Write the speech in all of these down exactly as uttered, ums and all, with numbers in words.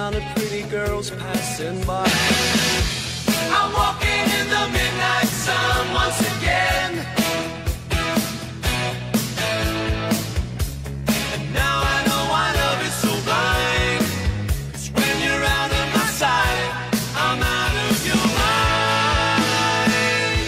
amount of pretty girls passing by. I'm walking in the midnight sun once again. And now I know why love is so blind. 'Cause when you're out of my sight, I'm out of your mind.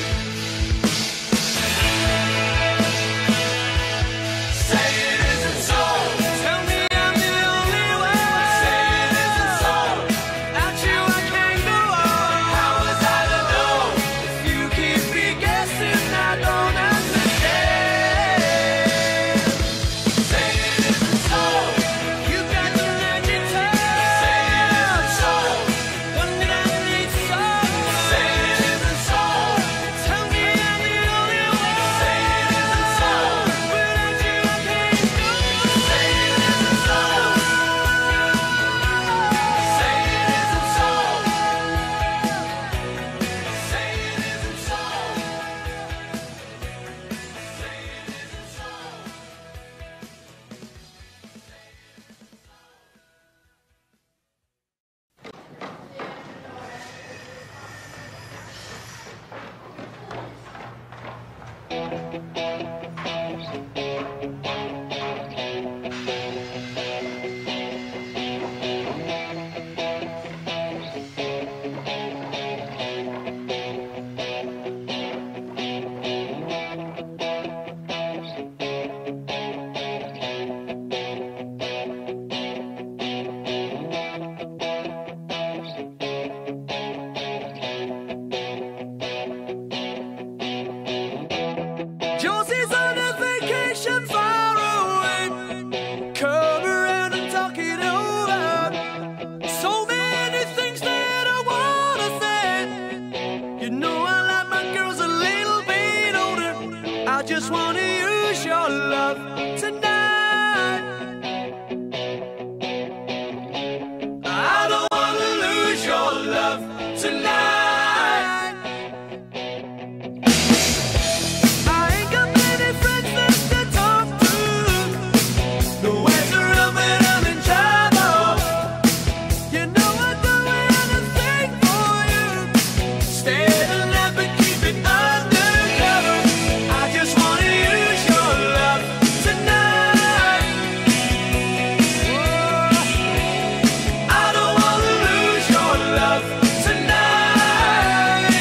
Say it isn't so. Tell me I'm the only one. Say it isn't so. Without you I can't go on. How was I to know? If you keep me guessing, I don't understand. Say it isn't so. You got the magic touch. Say it isn't so. One that I need so. Say it isn't so. Tell me I'm the only one. Say it isn't so. Without you I can't go on. Say it isn't so. Say it isn't so. Say it isn't so. Say it isn't so. Josie's on a vacation far away. Come around and talk it over. So many things that I wanna say. You know I like my girls a little bit older. I just wanna use your love tonight. I don't wanna lose your love tonight. I ain't got many friends left to talk to. Nowhere to run when I'm in trouble. You know I'd do anything for you. Stay alive and keep it undercover. I just wanna use your love tonight. Whoa. I don't wanna lose your love tonight.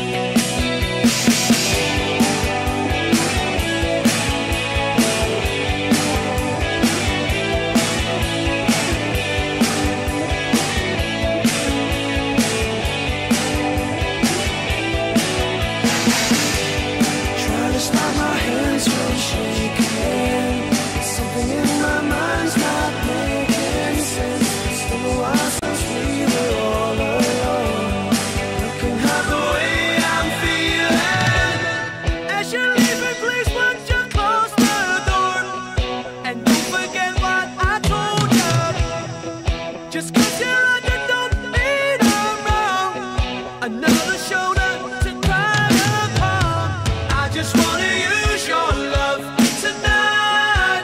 Try to stop my hands from shaking. Something in my mind's not making sense. It's been a while since we were all alone. You can have the way I'm feeling. As you're leaving, please would you close the door? And don't forget what I told you. Just 'cause you're on, you don't mean I'm wrong. Another shoulder to cry upon. I just wanna use your love tonight.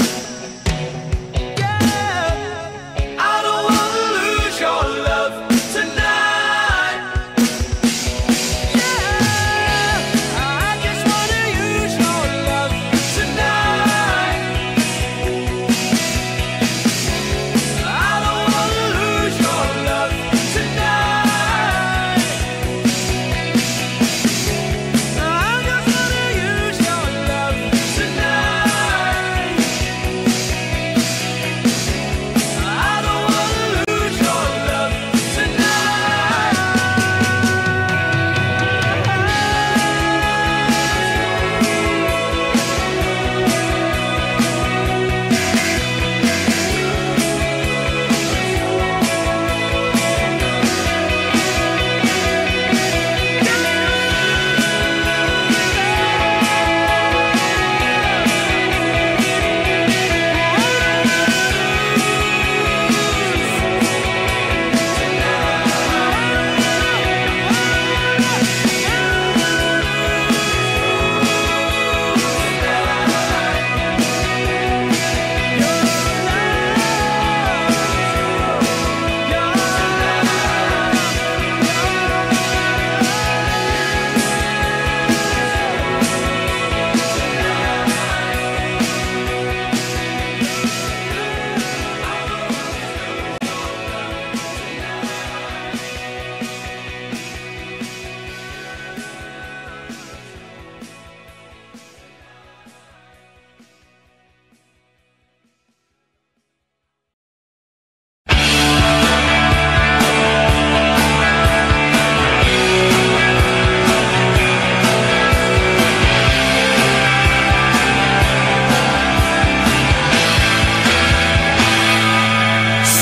Yeah, I don't wanna lose your love tonight. Yeah, I just wanna use your love tonight. I don't wanna lose your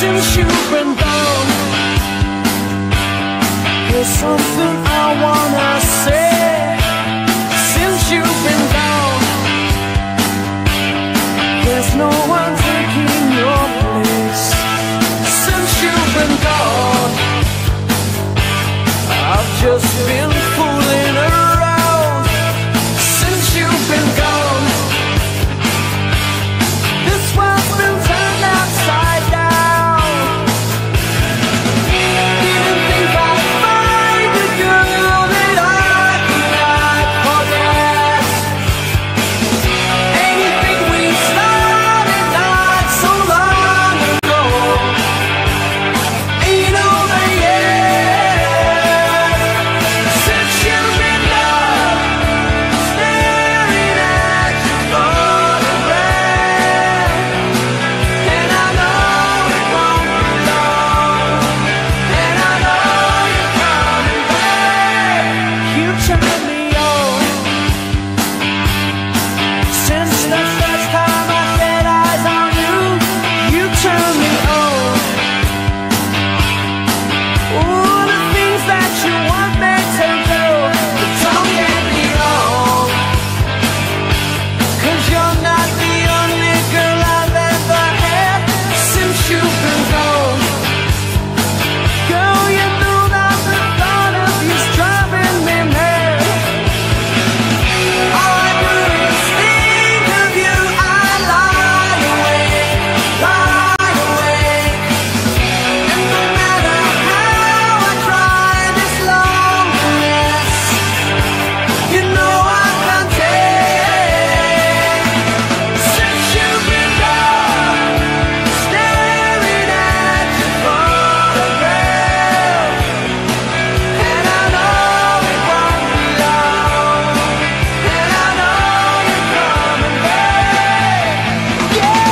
since you've been gone. There's something I wanna say. Since you've been gone, there's no one taking your place. Since you've been gone, I've just been fooling around. Since you've been gone, this world's been turned upside down. Didn't think I'd find a girl that I could forget. Anything we started not so long ago ain't over yet. Since you've been gone, staring at your photograph, and I know it won't be long, and I know you're coming back. You turned me on. Since the first time I set eyes on you, you turned me on. All the things that you want me to do, but don't get me wrong, 'cause you're not the only girl I've ever had. Since you've been gone, girl, you know that the thought of you's driving me mad. All I do is think of you. I lie awake, lie awake, and no matter how I try this loneliness, you know I can't take. Since you've been gone, staring at your photograph, and I know it won't be long, and I know you're coming back. Yeah.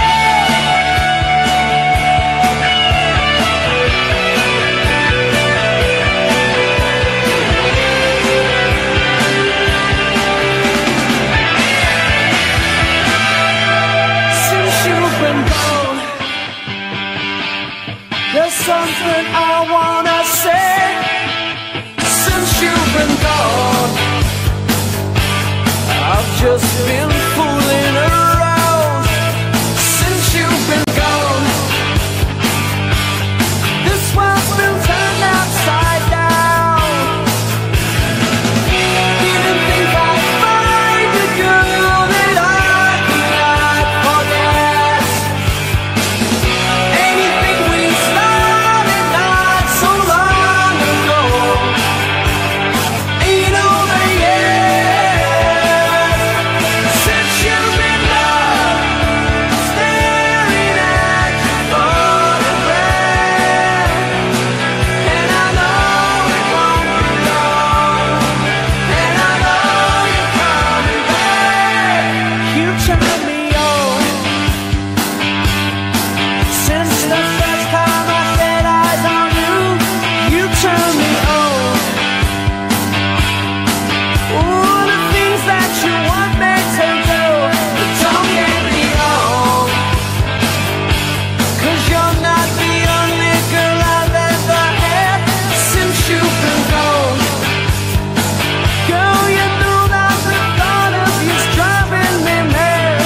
Since you've been gone, there's something I wanna say. Since you've been gone, I've just been fooling around. Since you've been gone, this world's been turned upside down. Didn't think I'd find a girl that I could forget. Anything we started not so long ago ain't over yet. Since you've been gone, staring at your photograph, and I know it won't be long, and I know you're coming back. You turned me on. Since the first time I set eyes on you, you turned me on. All the things that you want me to do, but don't get me wrong, 'cause you're not the only girl I've ever had. Since you've been gone, girl, you know that the thought of you's driving me mad.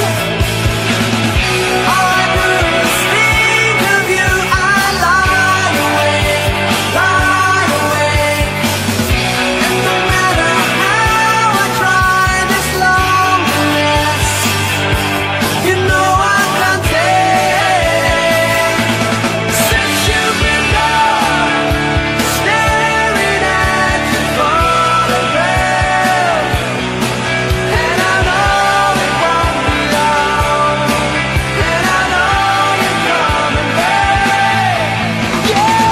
All I do is think of you. I lie awake, lie awake, and no matter how I try this loneliness, you know I can't take. Since you've been gone, staring at your photograph, and I know it won't be long, and I know you're coming back. Yeah.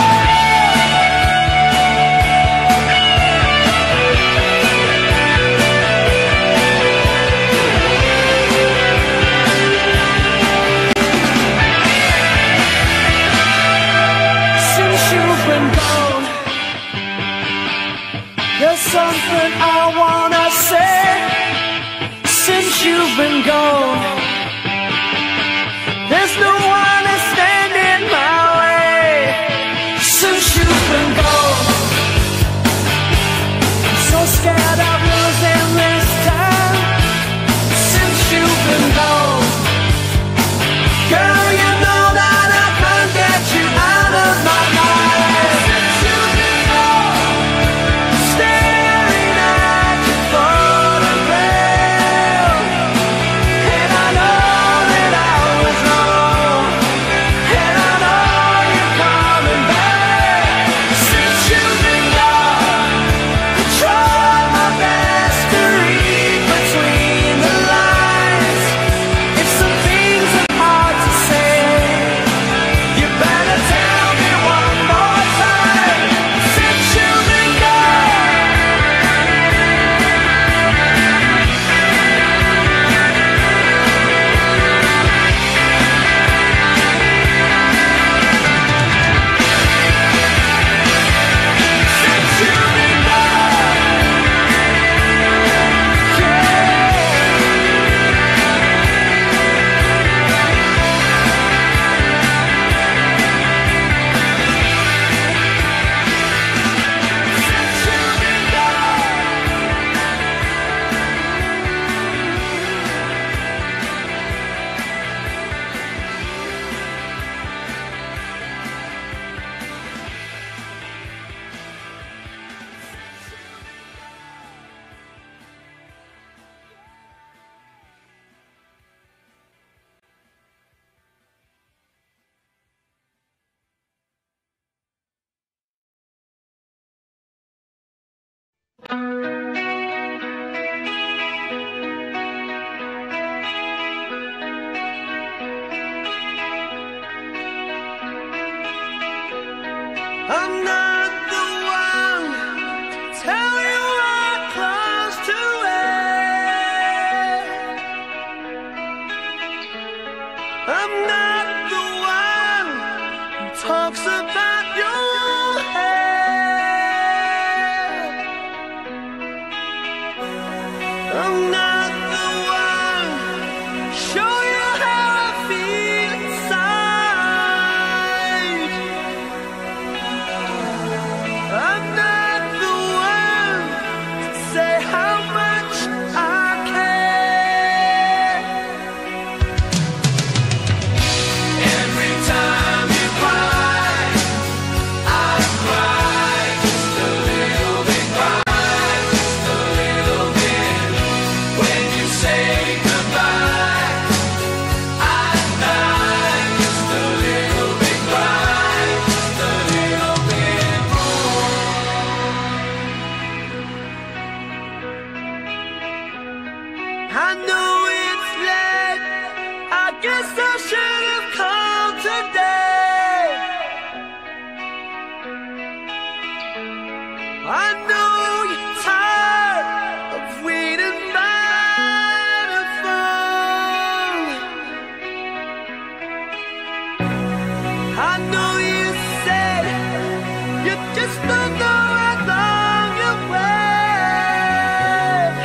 Since you've been gone, there's something I wanna say. Since you've been gone, there's no one to stand in my I'm not the one to tell you what clothes to wear. I'm not the one who talks about your hair. I'm not the one to show you how I feel inside. I'm not the one to say how much I care. Every time you cry, I cry just a little bit, cry just a little bit. When you say goodbye, I die just a little bit, cry just a little bit more. I know it's late, I guess I should have called today. I know you're tired of waiting by the phone. I know you said you just don't know how long you'll wait.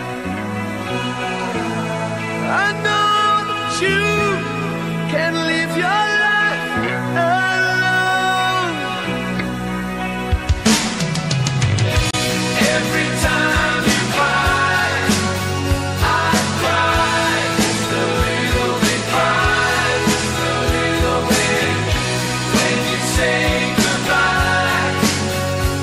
I know that you can live your life alone. Every time you cry, I cry just a little bit, cry just a little bit. When you say goodbye,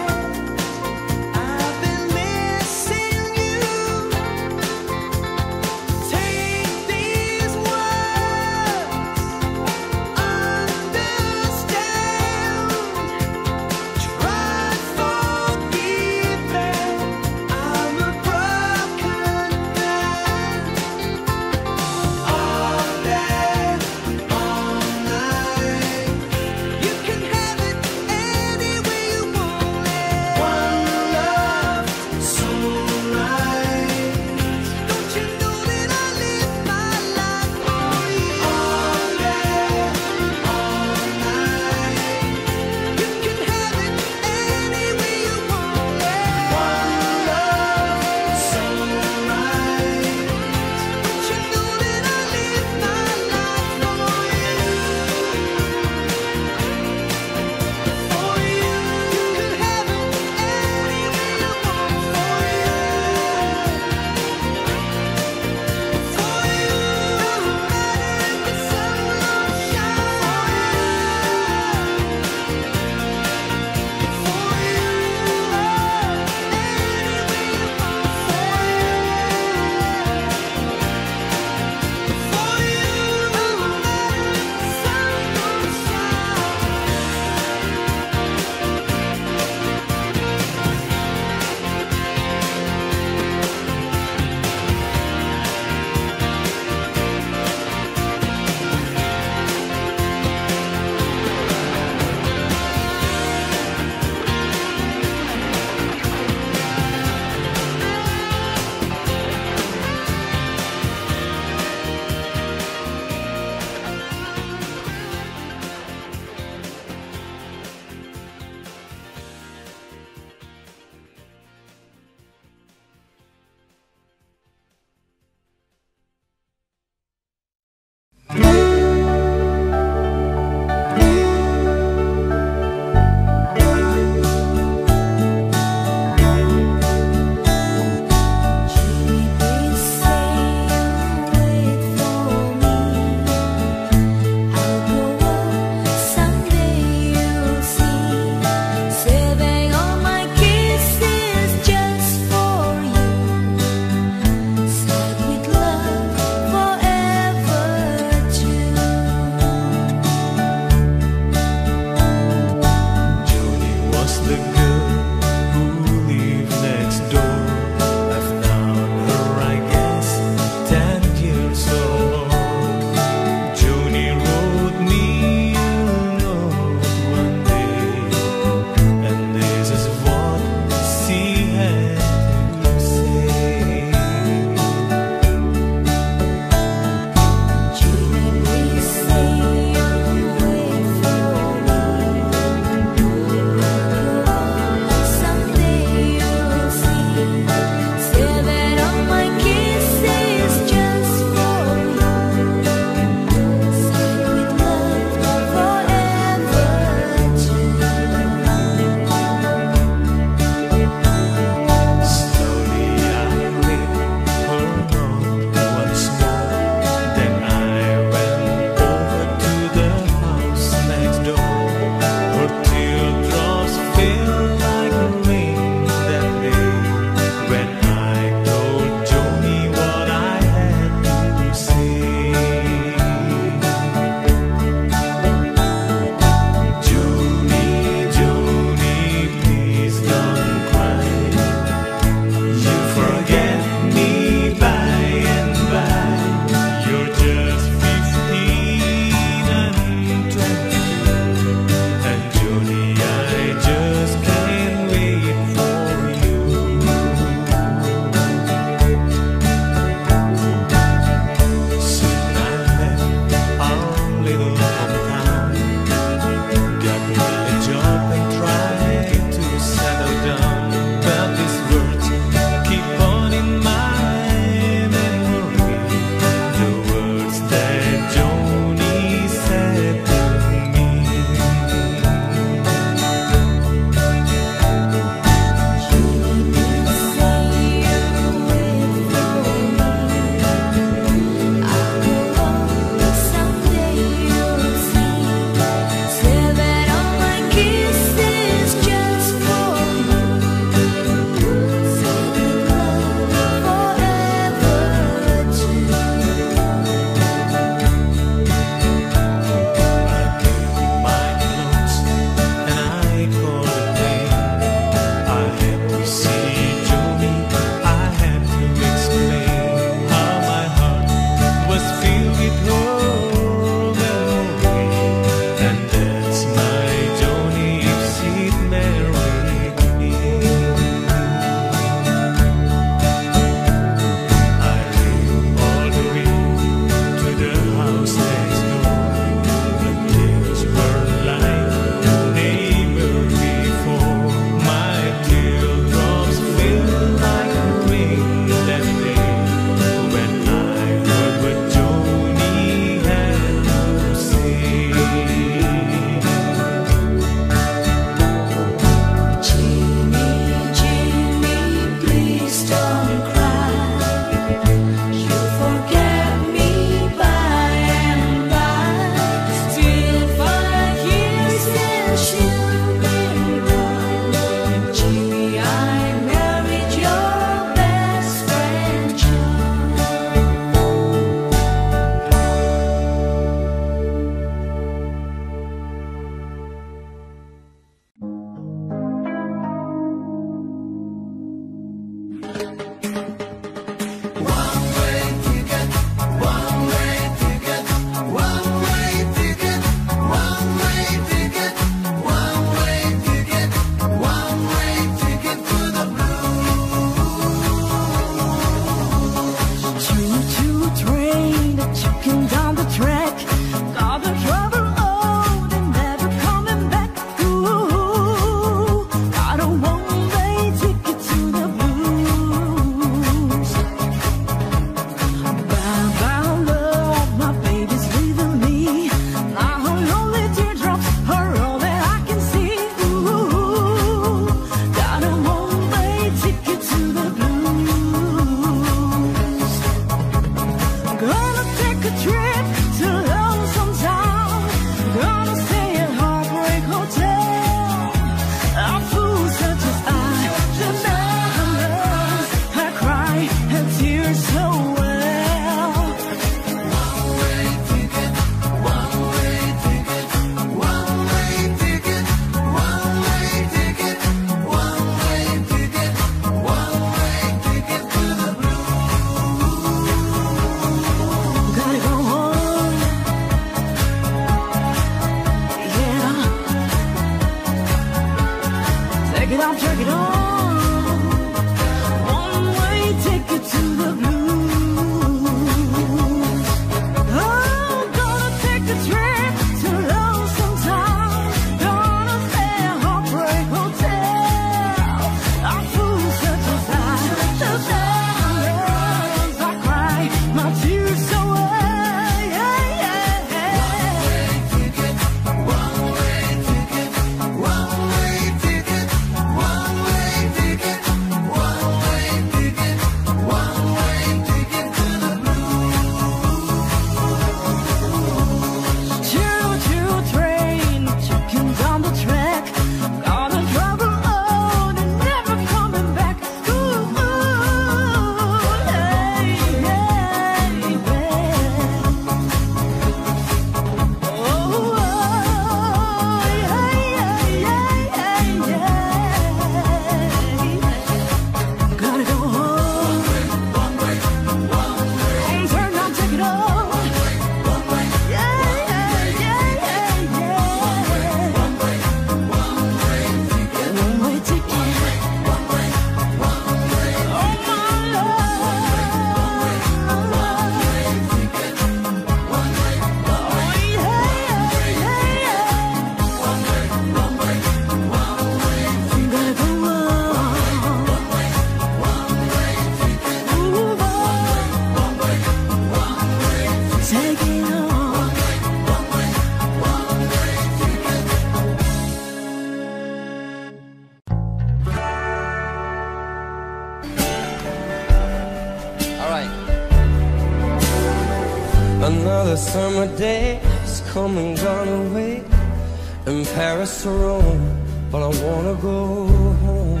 Another summer day has come and gone away, in Paris or Rome, but I wanna go home.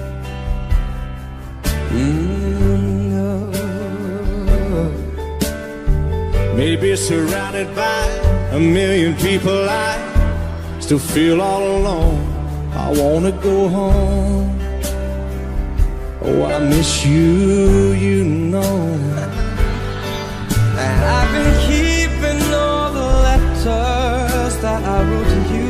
Mm, no. Maybe surrounded by a million people, I still feel all alone. I wanna go home. Oh, I miss you, you know. And I've been keeping all the letters that I wrote to you,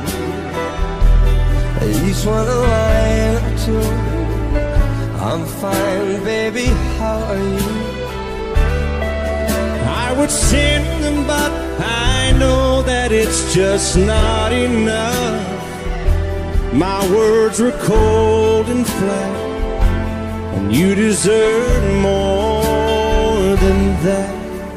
each one a line or two. I'm fine, baby, how are you? I would send them, but I know that it's just not enough. My words were cold and flat, and you deserve more than that.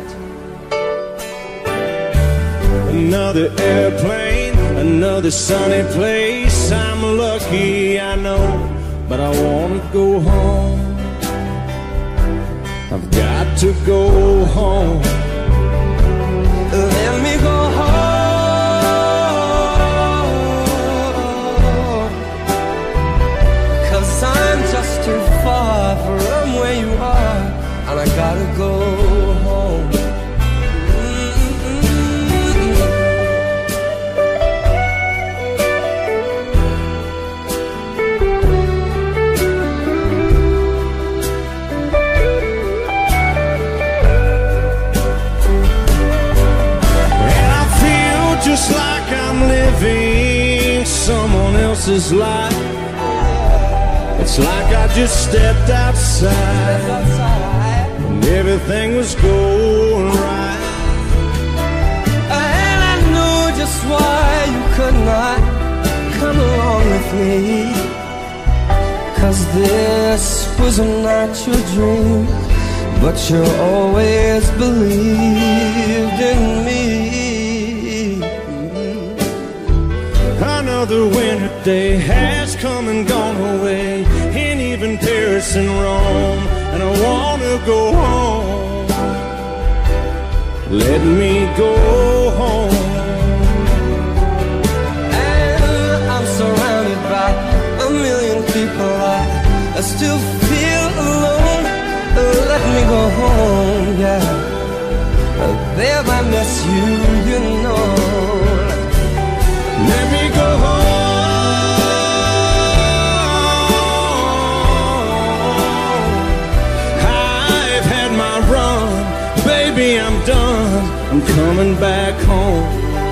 Another airplane, another sunny place. I'm lucky, I know, but I wanna go home. I've got to go home. Let me go home, 'cause I'm just too far from where you are, and I gotta go home. Just like I'm living someone else's life. It's like I just stepped outside and everything was going right. And I knew just why you could not come along with me, 'cause this was not your dream, but you always believed in me. Another winter day has come and gone away, and even Paris and Rome, and I wanna go home. Let me go home. And I'm surrounded by a million people, I, I still feel alone. Let me go home, yeah. Babe, I miss you, you know. Let me go home. I've had my run, baby, I'm done. I'm coming back home.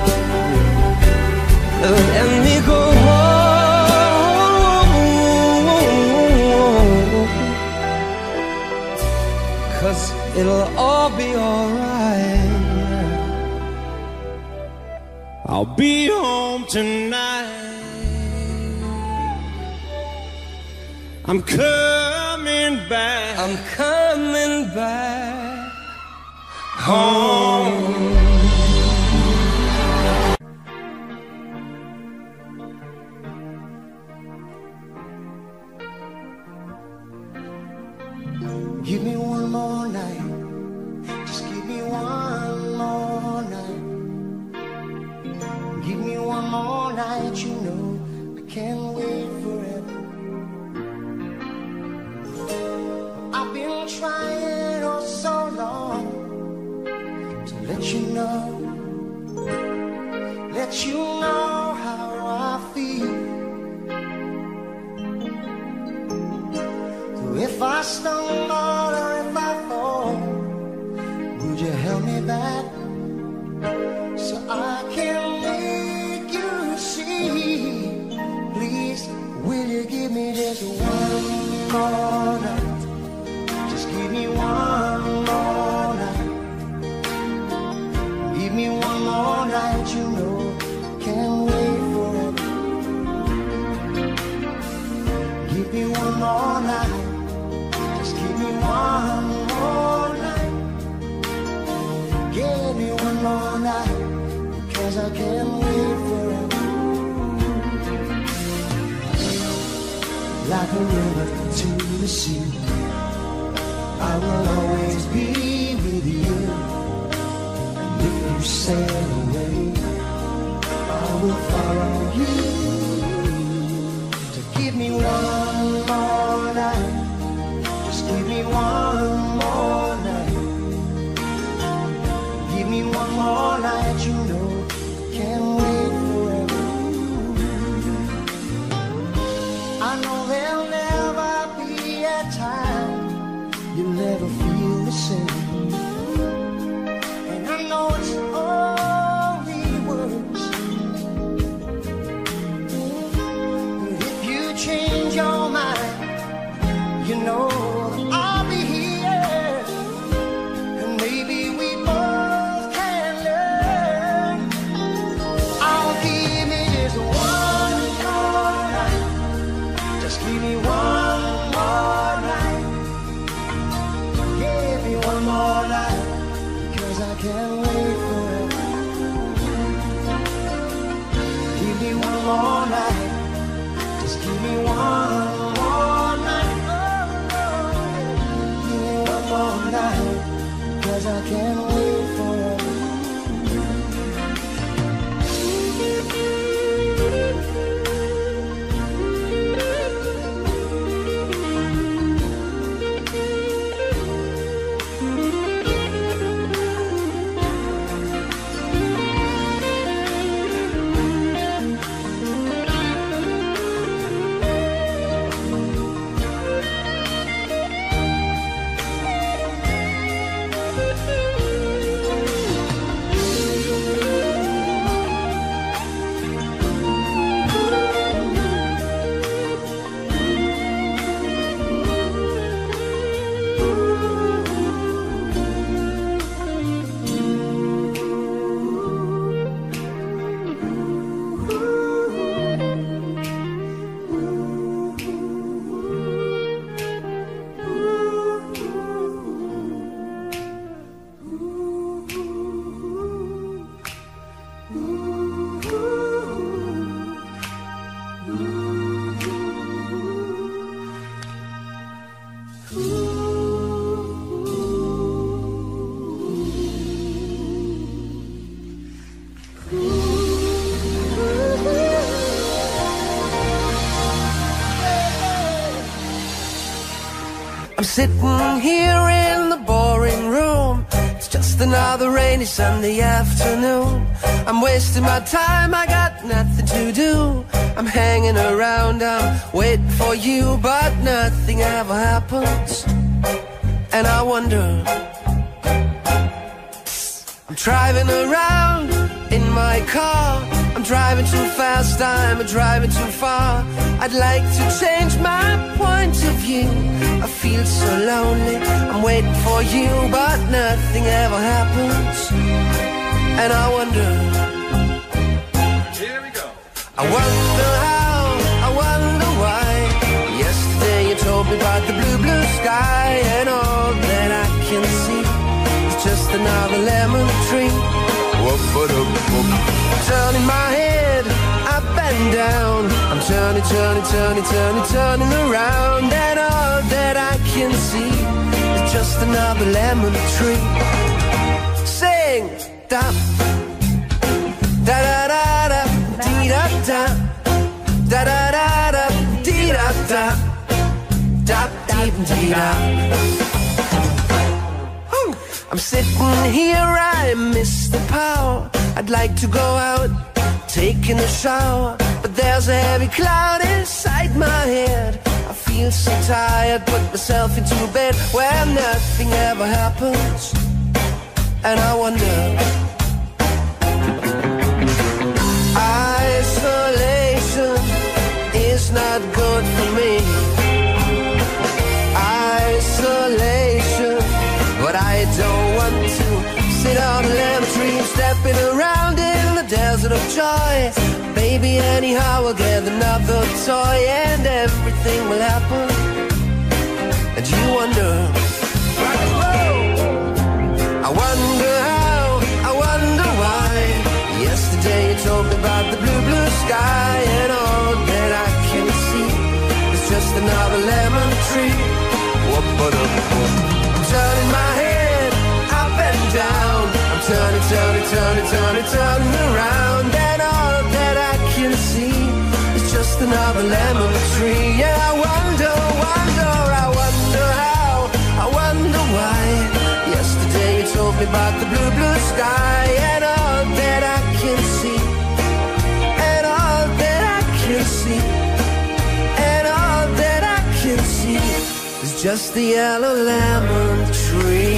Let me go home, 'cause it'll all be alright. I'll be home tonight. I'm coming back. I'm coming back home. Give me one more night. Just give me one more night. Give me one more night, you know I can't wait forever. I've been trying oh so long to let you know, let you know how I feel. So if I stumble or if I fall, would you help me back so I can make you see? Please, will you give me just one more night? Just give me one more night. Give me one more night, you know, can't wait forever. Give me one more night. Just give me one more night. Give me one more night, 'cause I can't wait forever. Like a river to the sea, I will always be with you. to say, and I know it's only words, but if you change your mind, you know I'll be here, and maybe we both can learn. I'll give me just one more night, just give me one more night, give me one more night, 'cause I can't wait forever. Give me one more night, just give me one more night, give me one more night, 'cause I can't wait forever. I'm sitting here in the boring room. It's just another rainy Sunday afternoon. I'm wasting my time, I got nothing to do. I'm hanging around, I'm waiting for you, but nothing ever happens. And I wonder, I'm driving around in my car. I'm driving too fast, I'm driving too far. I'd like to change my point of view. I feel so lonely, I'm waiting for you, but nothing ever happens. And I wonder, Here we go. I wonder how, I wonder why. Yesterday you told me about the blue, blue sky, and all that I can see is just another lemon tree. Turning my head up and down, I'm turning, turning, turning, turning, turning around, and all that I can see is just another lemon tree. Sing, da, da da da da, dee da da, da da da da, dee da da, da dee dee da. I'm sitting here, I miss the power. I'd like to go out, taking a shower, but there's a heavy cloud inside my head. I feel so tired, put myself into bed where nothing ever happens. And I wonder, isolation is not good for me. Isolation, but I don't want to sit on a lemon tree, stepping around in the desert of joy. Baby, anyhow I'll get another toy, and everything will happen. And you wonder, I wonder how, I wonder why. Yesterday you told me about the blue, blue sky, and all that I can see is just another lemon tree. I'm turning my head up and down, I'm turning, turning, turning, turning, turning around, and all that I can see is just another lemon tree. Yeah, I wonder, wonder, I wonder how, I wonder why. Yesterday you told me about the blue, blue sky, and all that I can see, and all that I can see, and all that I can see is just the yellow lemon tree.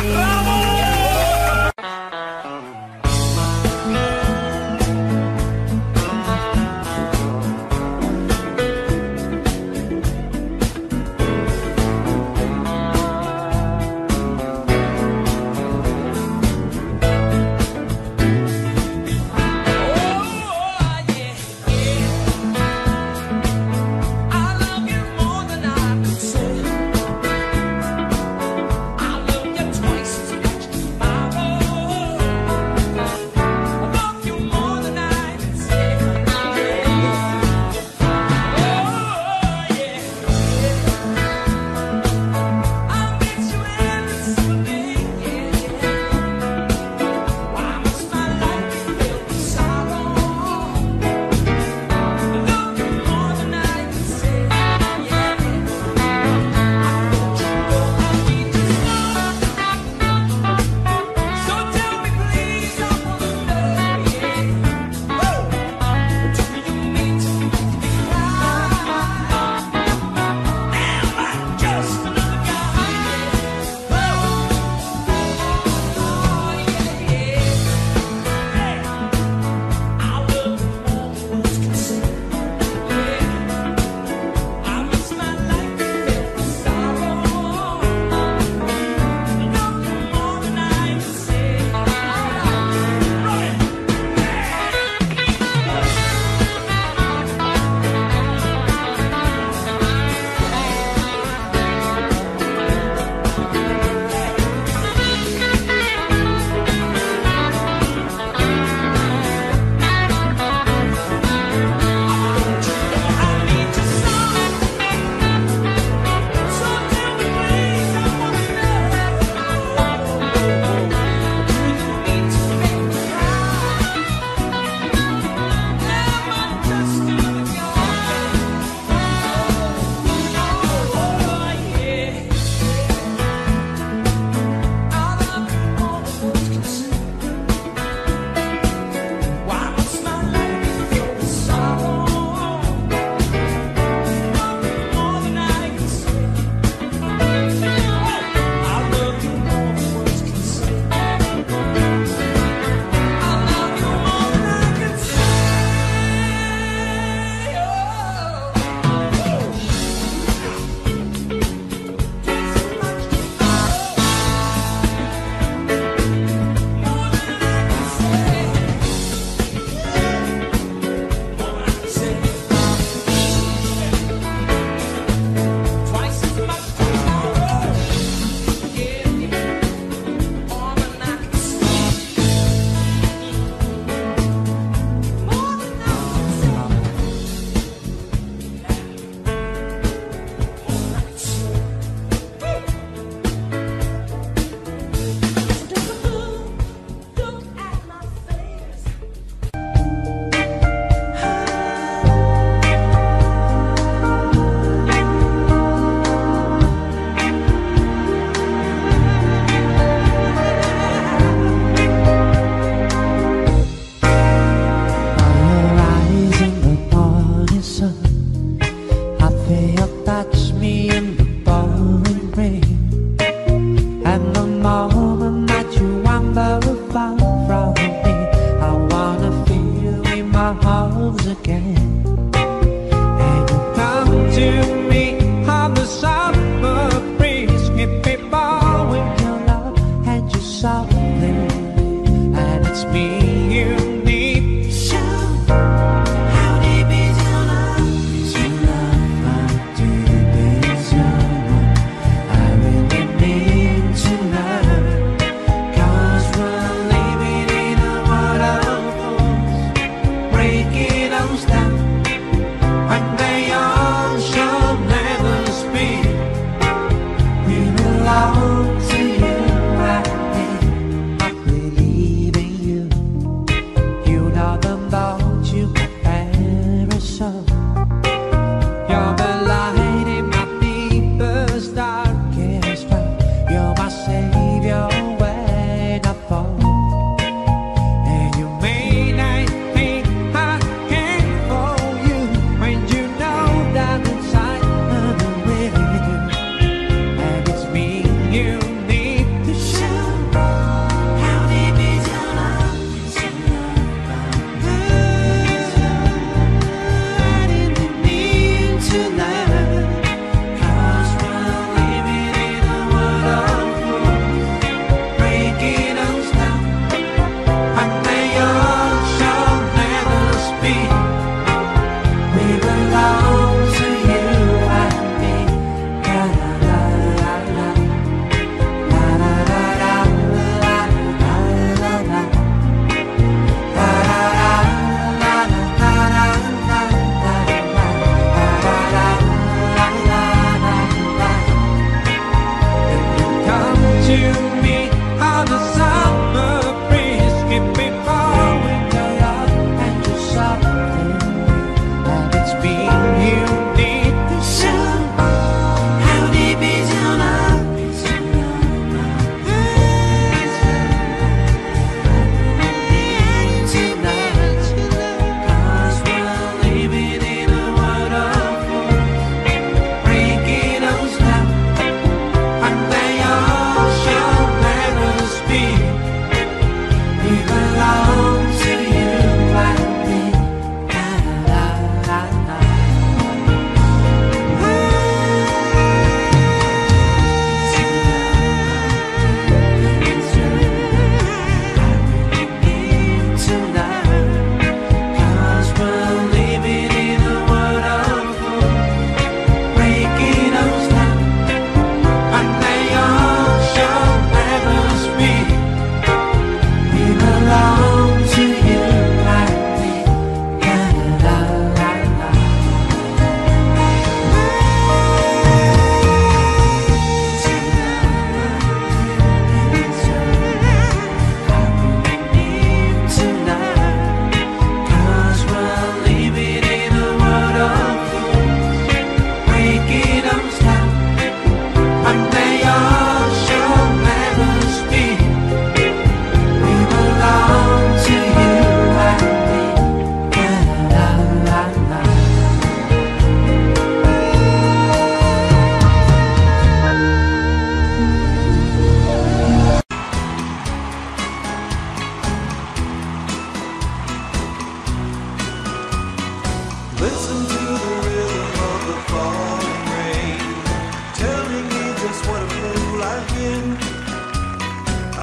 belong to you, I think.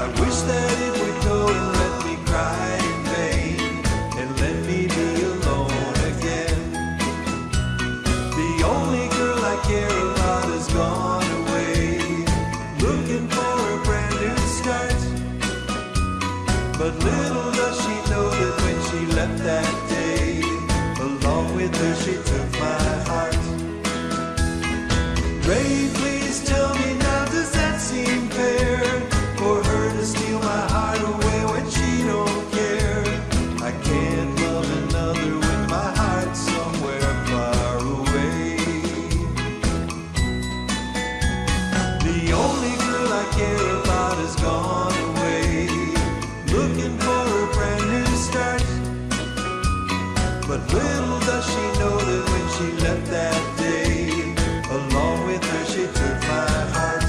wish that it would go and let me cry in vain, and let me be alone again. The only girl I care about has gone away, looking for a brand new start. But little does she know that when she left that day, along with her she took my heart. Ray, please tell me now, does that seem fair, for her to steal my heart away when she don't care? I can't love another when my heart's somewhere far away. The only girl I care about has gone away, looking for a brand new start. But little does she know that when she left that day, along with her she took my heart.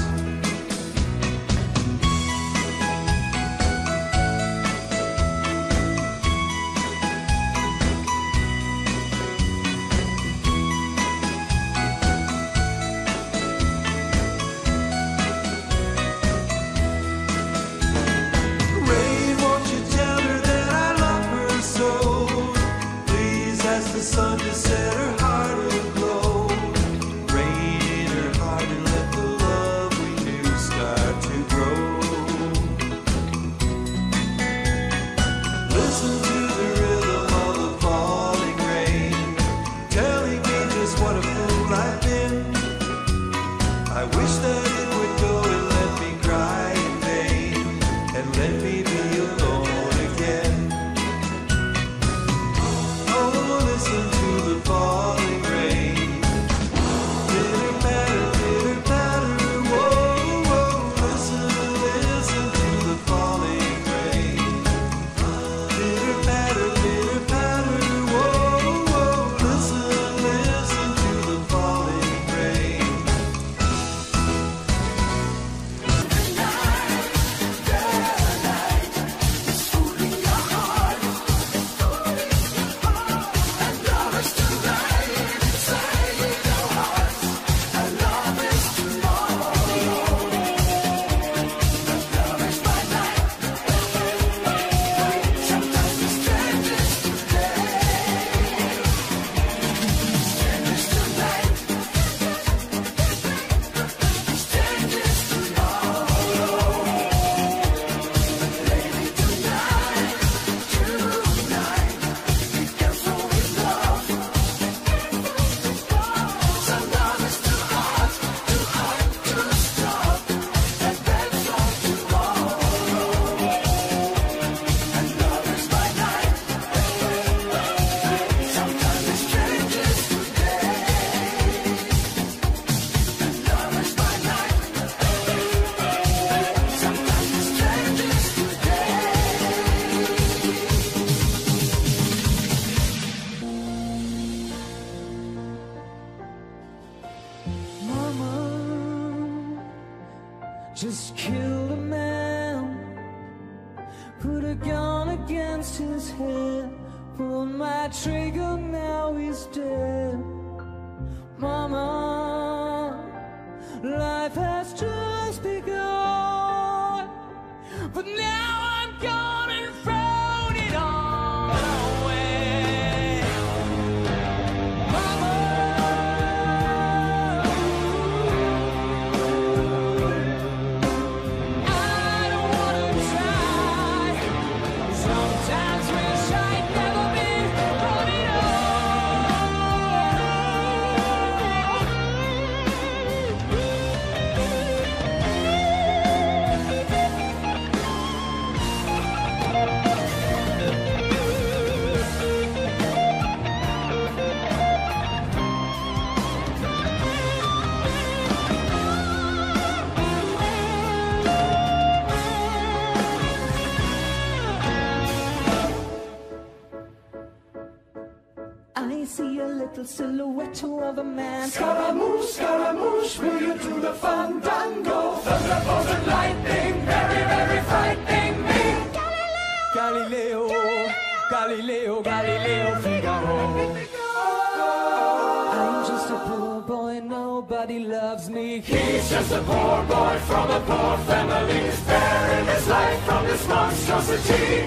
Rain, won't you tell her that I love her so? Please ask the sun to set her heart aglow. Rain in her heart and let the love we knew start to grow. Listen to the rhythm of the falling rain, telling me just what a fool I've been. I wish that it would go and let me cry in vain, and let me be alone again. Oh, listen to the falling rain. Pitter patter, pitter patter, whoa, whoa. Listen, listen to the falling rain. Pitter patter, pitter patter, whoa, whoa. Listen, listen to the falling rain. Mama just killed a man, put a gun against his head, pulled my trigger, now he's dead. Mama, life has just begun, but now I'm gone and thrown it all away. Mama, I don't wanna die. Sometimes wish I'd never been born at I see a little silhouette of a man. Scaramouche, Scaramouche, will you do the fandango? Thunderbolt and lightning, very, very frightening me. Galileo, Galileo, Galileo, Figaro. I'm just a poor boy, nobody loves me. He's just a poor boy from a poor family, sparing his life monstrosity.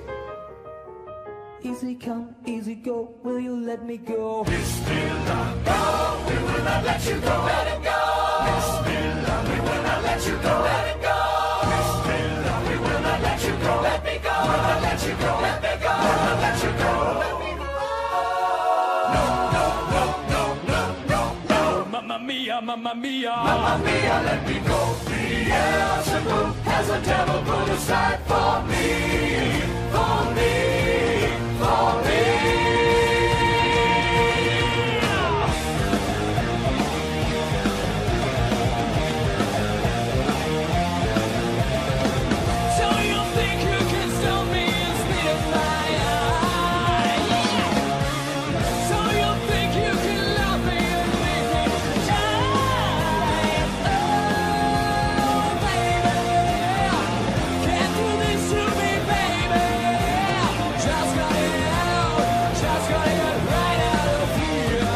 Easy come, easy go, will you let me go? Bismillah, go, we will not let you go. Let him go. Bismillah, we will not let you go. Let him go. Bismillah, we will not let you go. Let me go. We'll not let you go. Let me go. We'll not let you go. Let me go. No, no, no, no, no, no, no. Mamma mia, mamma mia. Mamma mia, let me go. Beelzebub has a devil put aside for me, for me, for me. So you think you can stop me and spit in my eye? Yeah. So you think you can love me and make me die? Oh, baby, can't do this to me, baby. Just got it out, just got it right out of here.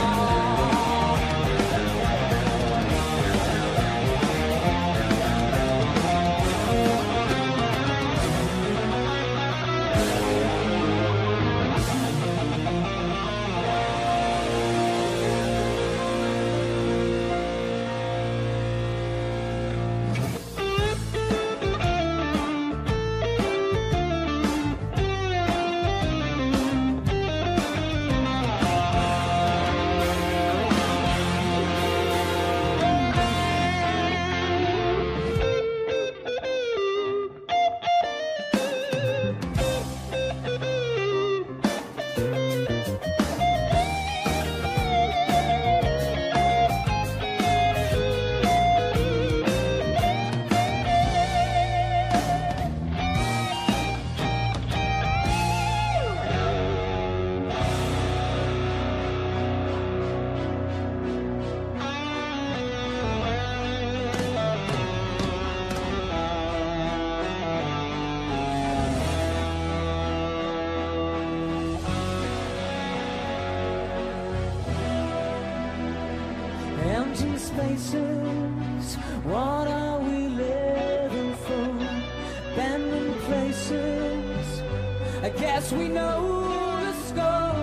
Empty spaces, what are we living for? Abandoned places, I guess we know the score.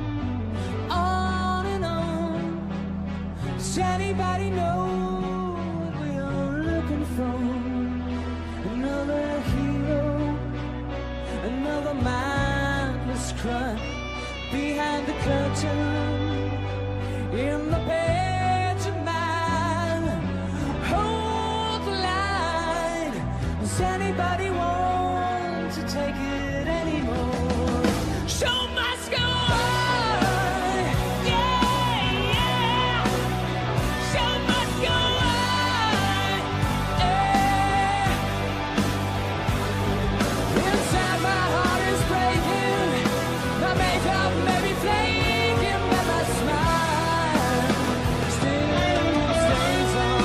On and on, does anybody know what we are looking for? Another hero, another mindless crime behind the curtain, in the page of mine. Hold the line. Does anybody want to take it anymore? Show must go on. Yeah, yeah. Show must go on. Yeah. Inside my heart is breaking. My makeup may be flaking, but my smile still stays on.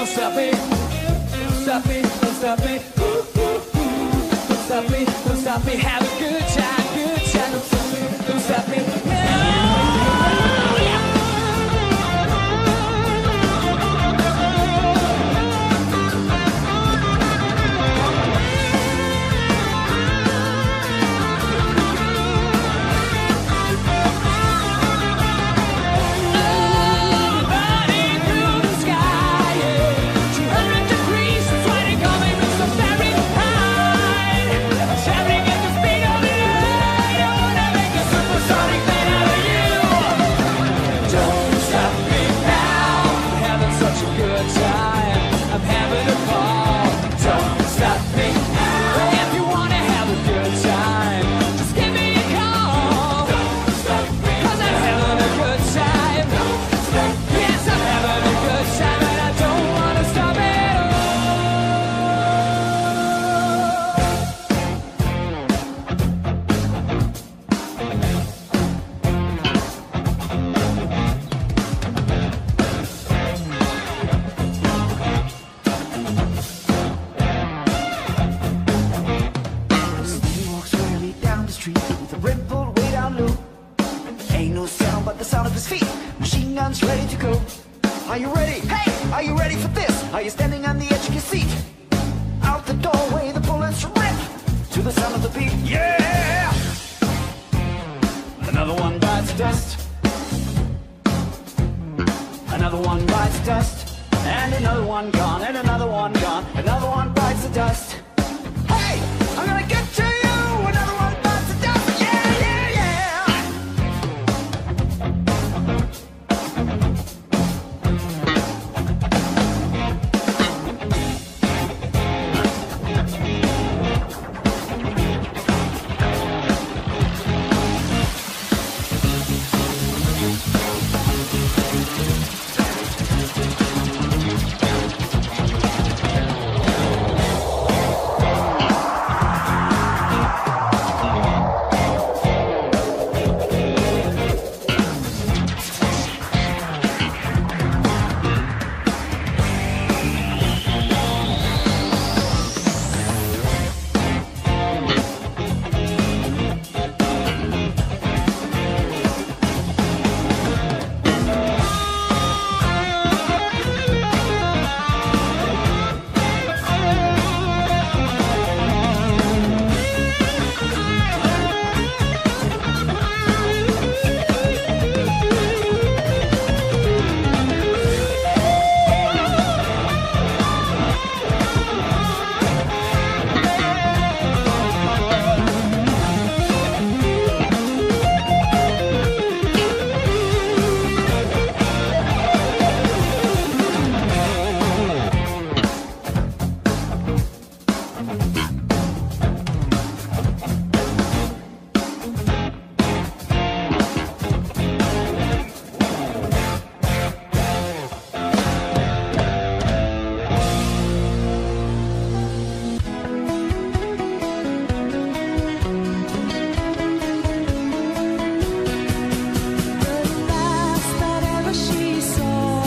Don't stop me, don't stop me, don't stop me. Ooh, ooh, ooh. Don't stop me, don't stop me. Have a good time, good time. Don't stop me, don't stop me. No, yeah. Are you ready? Hey, are you ready for this? Are you standing on the edge of your seat? Out the doorway, the bullets rip to the sound of the beat. Yeah! Another one bites the dust. Another one bites the dust. And another one gone, and another one gone. Another one bites the dust. Hey, I'm gonna get to you! Another one bites the dust. Yeah, yeah, yeah!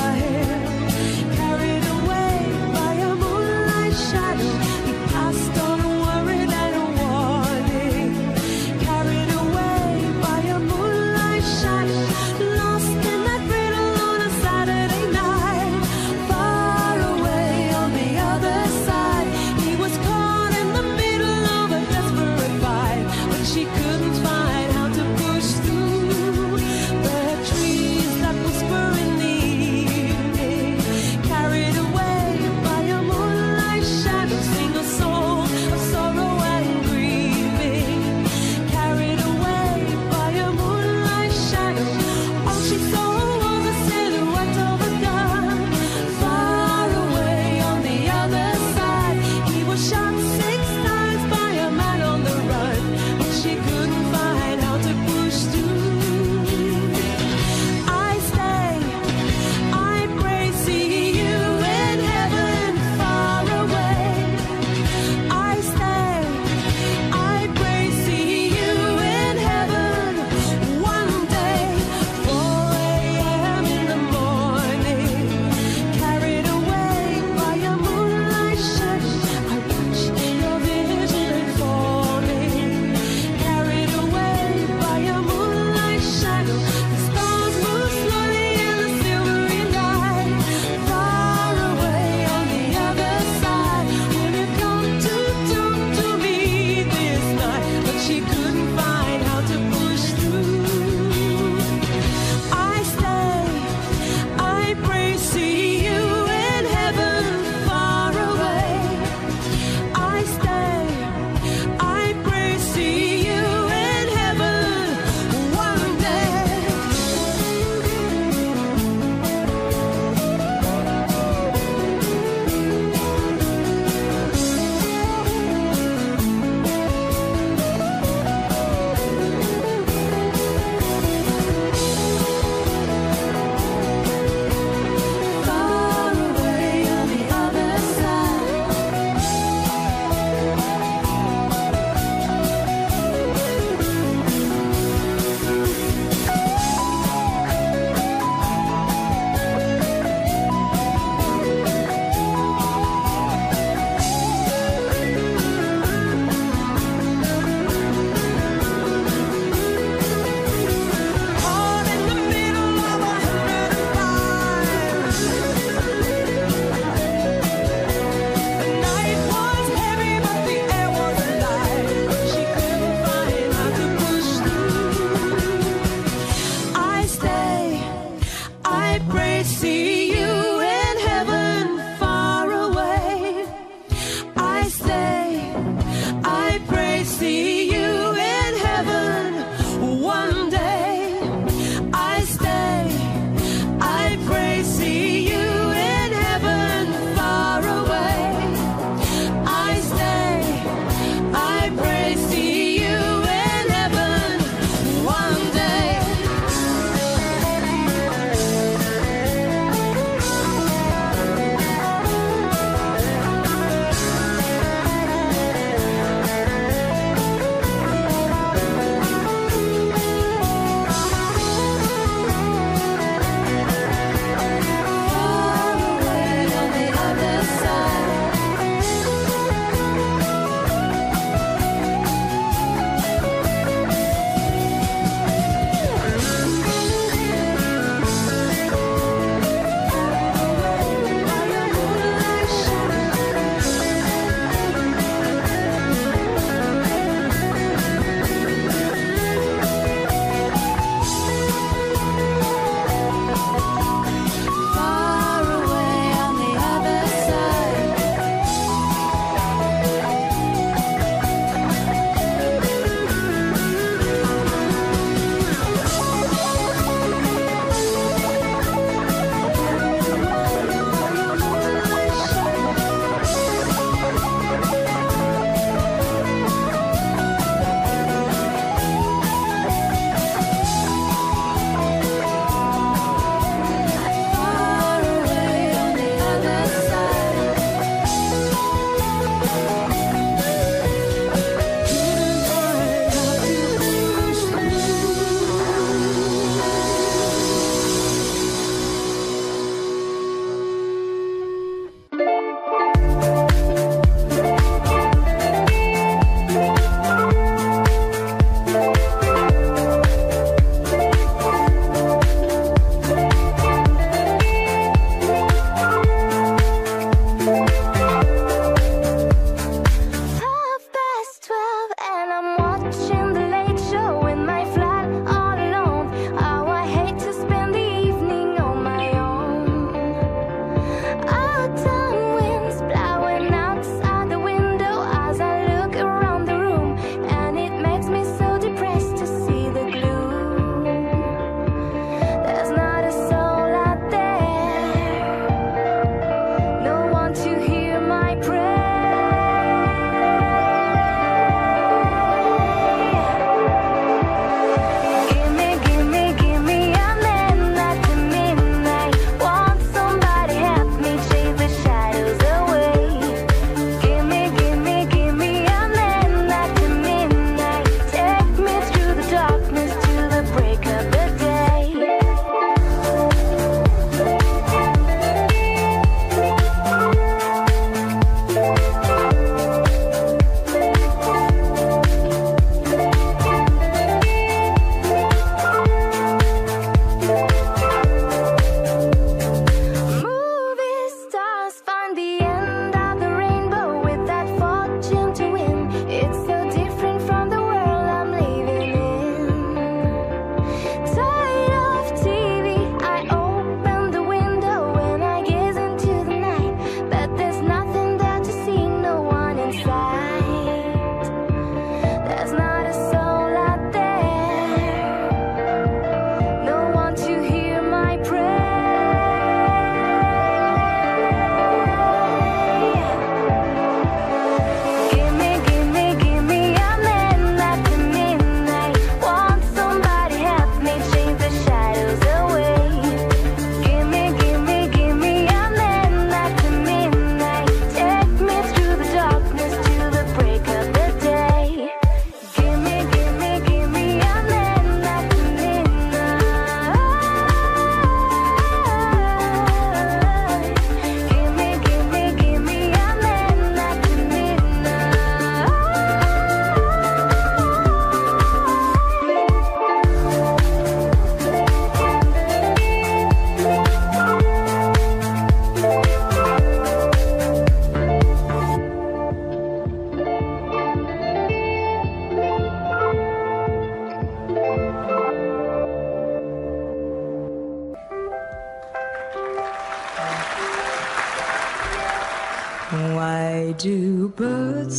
Carried away by a moonlight shadow, he passed on.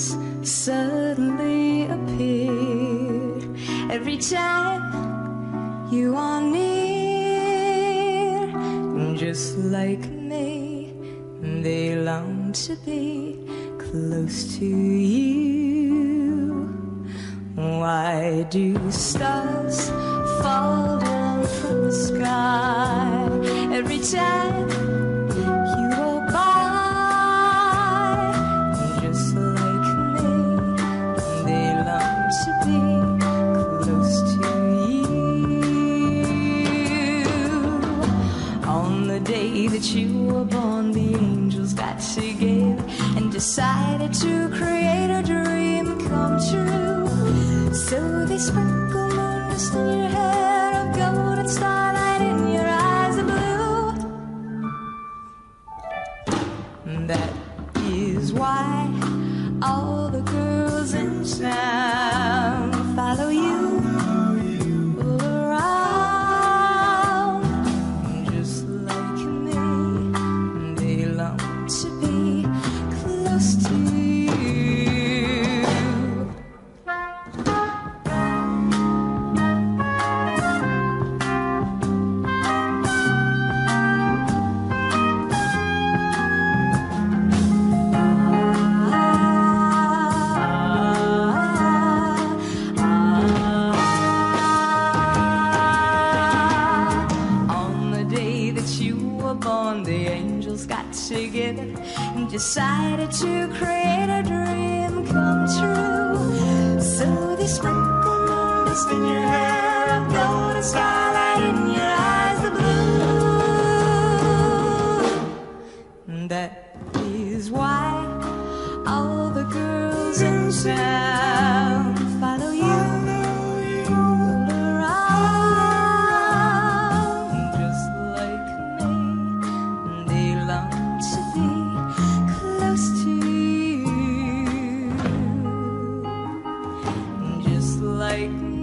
angels suddenly appear every time you are near. Just like me, they long to be close to you. Why do stars fall down from the sky every time you walk by? Just like me, they long to be close to you. On the day that you were born, the angels got together and decided to create a dream come true. So they sprinkle moon dust in your hair of gold and starlight in your eyes of blue. That is why all the girls in town follow you all around. Just like me, they long to be close to you. Together and decided to create a dream come true. So they sprinkle moon dust in your hair of gold and starlight in your eyes of blue. That is why all the girls in town follow you all around. Just like me, they long to be close to you. Just like me.